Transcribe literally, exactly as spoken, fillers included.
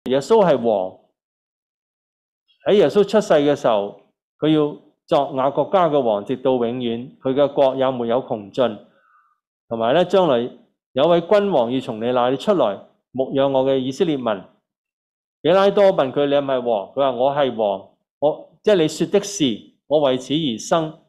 耶穌係王，喺耶穌出世嘅時候，佢要作雅各家嘅王，直到永遠，佢嘅國也沒有窮盡。同埋咧，將來有位君王要從你那裏出來，牧養我嘅以色列民。比拉多問佢：你係咪王？佢話：我係王，我即係你說的是，我為此而生。